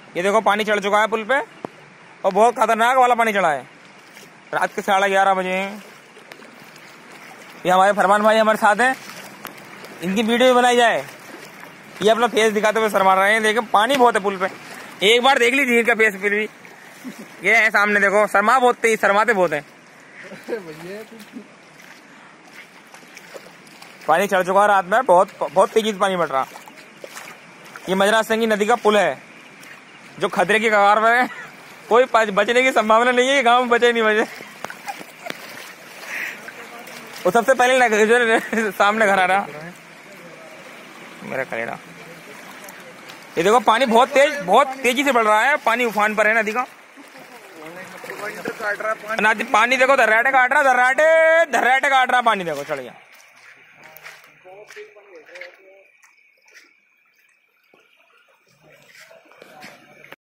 ये देखो पानी चढ़ चुका है पुल पे और बहुत खतरनाक वाला पानी चढ़ा है। रात के 11:30 बजे। ये हमारे फरमान भाई हमारे साथ हैं, इनकी वीडियो बनाई जाए। ये अपना फेस दिखाते हुए शर्मा रहे हैं। देखो पानी बहुत है पुल पे, एक बार देख लीजिए इनका फेस। फिर भी ये है सामने, देखो शर्मा बहुत तेज, शर्माते बहुत है। पानी चढ़ चुका है रात में, बहुत तेजी से पानी बढ़ रहा। ये मजरा सिंह नदी का पुल है जो खतरे की कगार पर है। कोई बचने की संभावना नहीं है, गांव में बचे नहीं बचे। वो सबसे पहले जो सामने घर आ रहा मेरा खड़ेड़ा। ये देखो पानी बहुत तेजी से बढ़ रहा है। पानी उफान पर है नदी का। पानी देखो धर्राटे काट रहा, धर्राटे काट रहा पानी, देखो चढ़ गया।